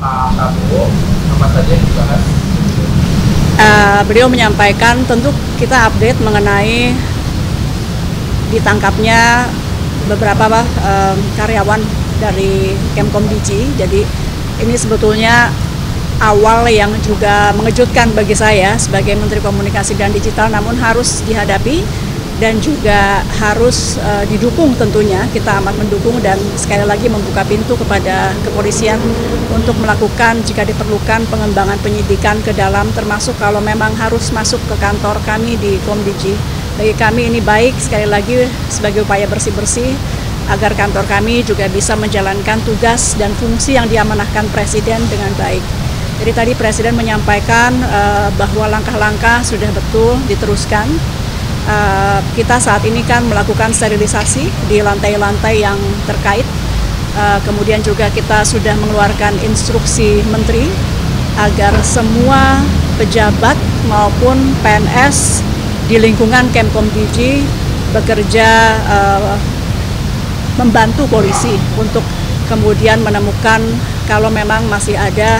Pak Prabowo, apa saja yang dibahas? Beliau menyampaikan tentu kita update mengenai ditangkapnya beberapa karyawan dari Kemkomdiji. Jadi ini sebetulnya awal yang juga mengejutkan bagi saya sebagai Menteri Komunikasi dan Digital, namun harus dihadapi dan juga harus didukung tentunya. Kita amat mendukung dan sekali lagi membuka pintu kepada kepolisian untuk melakukan jika diperlukan pengembangan penyidikan ke dalam, termasuk kalau memang harus masuk ke kantor kami di Komdiji. Bagi kami ini baik, sekali lagi sebagai upaya bersih-bersih agar kantor kami juga bisa menjalankan tugas dan fungsi yang diamanahkan Presiden dengan baik. Jadi tadi Presiden menyampaikan bahwa langkah-langkah sudah betul diteruskan. Kita saat ini kan melakukan sterilisasi di lantai-lantai yang terkait. Kemudian juga kita sudah mengeluarkan instruksi menteri agar semua pejabat maupun PNS di lingkungan Kemkomdiji bekerja membantu polisi untuk kemudian menemukan kalau memang masih ada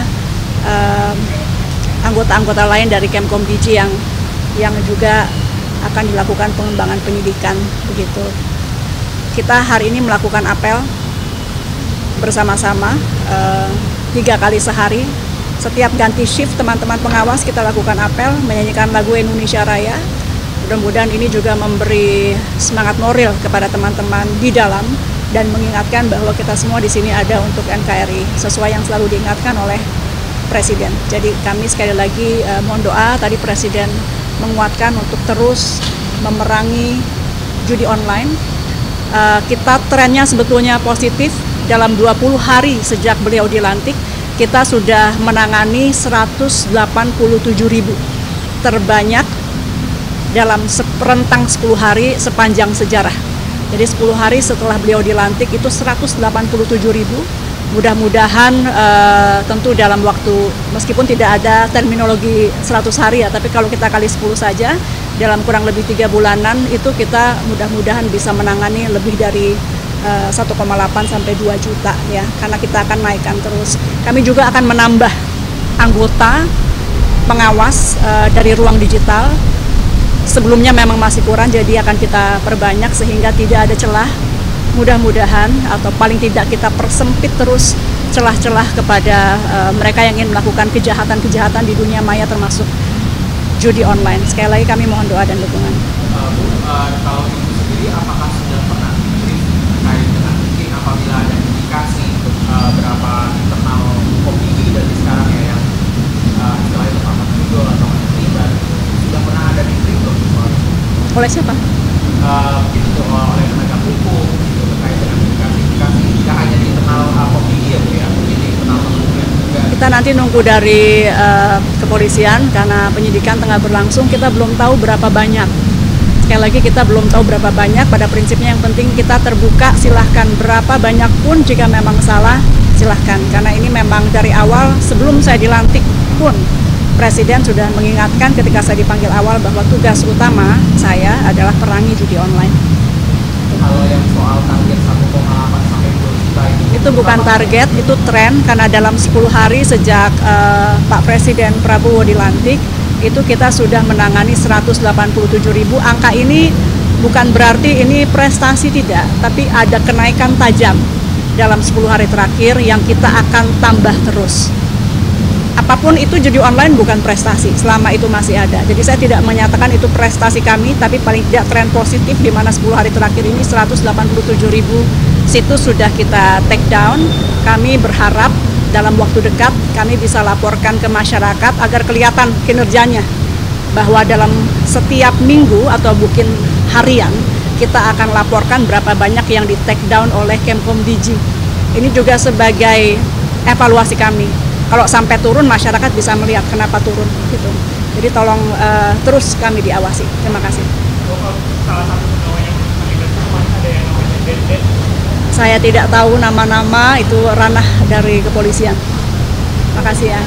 anggota-anggota lain dari Kemkomdiji yang juga akan dilakukan pengembangan penyidikan begitu. Kita hari ini melakukan apel bersama-sama 3 kali sehari. Setiap ganti shift teman-teman pengawas kita lakukan apel menyanyikan lagu Indonesia Raya. Mudah-mudahan ini juga memberi semangat moral kepada teman-teman di dalam dan mengingatkan bahwa kita semua di sini ada untuk NKRI sesuai yang selalu diingatkan oleh Presiden. Jadi kami sekali lagi mohon doa. Tadi Presiden menguatkan untuk terus memerangi judi online. Kita trennya sebetulnya positif. Dalam 20 hari sejak beliau dilantik, kita sudah menangani 187.000, terbanyak dalam rentang 10 hari sepanjang sejarah. Jadi 10 hari setelah beliau dilantik itu 187.000. Mudah-mudahan tentu dalam waktu, meskipun tidak ada terminologi 100 hari ya, tapi kalau kita kali 10 saja, dalam kurang lebih 3 bulanan itu kita mudah-mudahan bisa menangani lebih dari 1,8 sampai 2 juta ya, karena kita akan naikkan terus. Kami juga akan menambah anggota pengawas dari ruang digital. Sebelumnya memang masih kurang, jadi akan kita perbanyak sehingga tidak ada celah. Mudah-mudahan atau paling tidak kita persempit terus celah-celah kepada mereka yang ingin melakukan kejahatan-kejahatan di dunia maya termasuk judi online. Sekali lagi kami mohon doa dan dukungan. Kalau Ibu sendiri apakah sudah pernah diberi terkait dengan mungkin apabila ada indikasi berapa internal Komdiji dari sekarang ya yang istilahnya terpapar judul atau terlibat, sudah pernah ada diberi belum? Oleh siapa? Mungkin itu oleh penegak hukum gitu, terkait dengan indikasi tidak hanya di internal Komdiji ya Bu ya, mungkin di internal kepolisian juga. Kita nanti nunggu dari kepolisian karena penyidikan tengah berlangsung, kita belum tahu berapa banyak. Sekali lagi kita belum tahu berapa banyak, pada prinsipnya yang penting kita terbuka, silahkan berapa banyak pun jika memang salah silahkan. Karena ini memang dari awal sebelum saya dilantik pun Presiden sudah mengingatkan ketika saya dipanggil awal bahwa tugas utama saya adalah perangi judi online. Kalau yang soal target 1,8 sampai 2 juta itu bukan target, itu tren karena dalam 10 hari sejak Pak Presiden Prabowo dilantik itu kita sudah menangani 187.000. Angka ini bukan berarti ini prestasi tidak, tapi ada kenaikan tajam dalam 10 hari terakhir yang kita akan tambah terus. Apapun itu judi online bukan prestasi selama itu masih ada. Jadi saya tidak menyatakan itu prestasi kami, tapi paling tidak tren positif di mana 10 hari terakhir ini 187.000 situs sudah kita take down. Kami berharap dalam waktu dekat kami bisa laporkan ke masyarakat agar kelihatan kinerjanya, bahwa dalam setiap minggu atau mungkin harian kita akan laporkan berapa banyak yang di take down oleh Kemkomdiji. Ini juga sebagai evaluasi kami. Kalau sampai turun masyarakat bisa melihat kenapa turun gitu. Jadi tolong terus kami diawasi. Terima kasih. Salah satu pegawai yang terlibat ada yang namanya Deden. Saya tidak tahu nama-nama, itu ranah dari kepolisian. Makasih ya.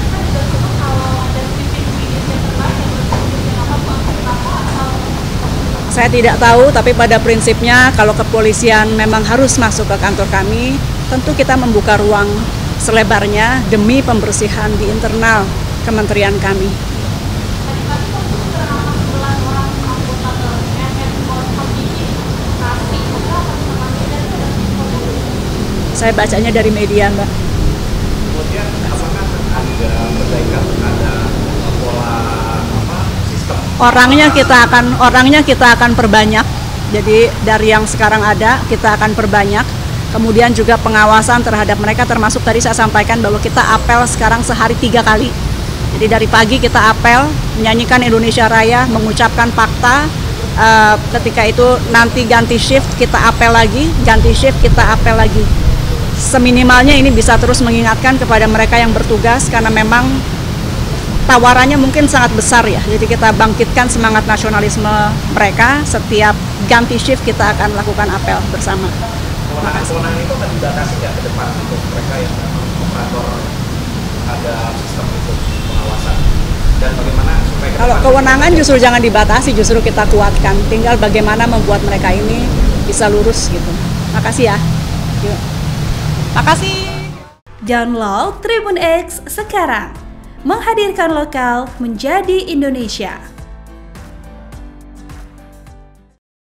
Saya tidak tahu, tapi pada prinsipnya kalau kepolisian memang harus masuk ke kantor kami, tentu kita membuka ruang selebarnya demi pembersihan di internal kementerian kami. Saya bacanya dari media, Mbak. Kemudian apakah ada perbaikan, ada pola sistem? Orangnya kita akan perbanyak. Jadi dari yang sekarang ada kita akan perbanyak. Kemudian juga pengawasan terhadap mereka, termasuk tadi saya sampaikan bahwa kita apel sekarang sehari 3 kali. Jadi dari pagi kita apel, menyanyikan Indonesia Raya, mengucapkan fakta. Ketika itu nanti ganti shift kita apel lagi, ganti shift kita apel lagi. Seminimalnya ini bisa terus mengingatkan kepada mereka yang bertugas, karena memang tawarannya mungkin sangat besar ya. Jadi kita bangkitkan semangat nasionalisme mereka. Setiap ganti shift kita akan lakukan apel bersama. Kewenangan itu akan dibatasi nggak ke depan untuk mereka yang memang operator ada sistem itu pengawasan, dan bagaimana supaya kalau kewenangan justru jangan dibatasi, justru kita kuatkan. Tinggal bagaimana membuat mereka ini bisa lurus gitu. Makasih ya. Yuk. Makasih. Download Tribun X sekarang. Menghadirkan lokal menjadi Indonesia.